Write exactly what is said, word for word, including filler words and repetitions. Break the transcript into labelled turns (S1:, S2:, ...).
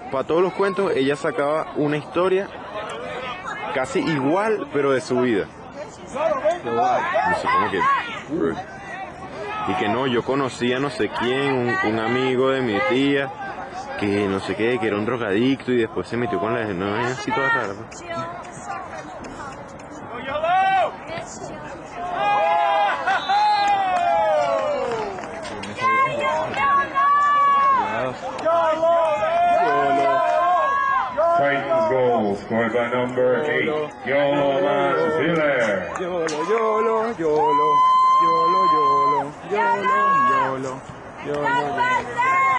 S1: para todos los cuentos, ella sacaba una historia casi igual, pero de su vida. No sé, como que... Y que no, yo conocía no sé quién, un, un amigo de mi tía, que no sé qué, que era un drogadicto y después se metió con la... No, es así toda rara. Pues.
S2: Titans goal scored by number eight, Yolan Ziller.
S3: Yolo, yolo, yolo, yolo, yolo, yolo, yolo, yolo, yolo.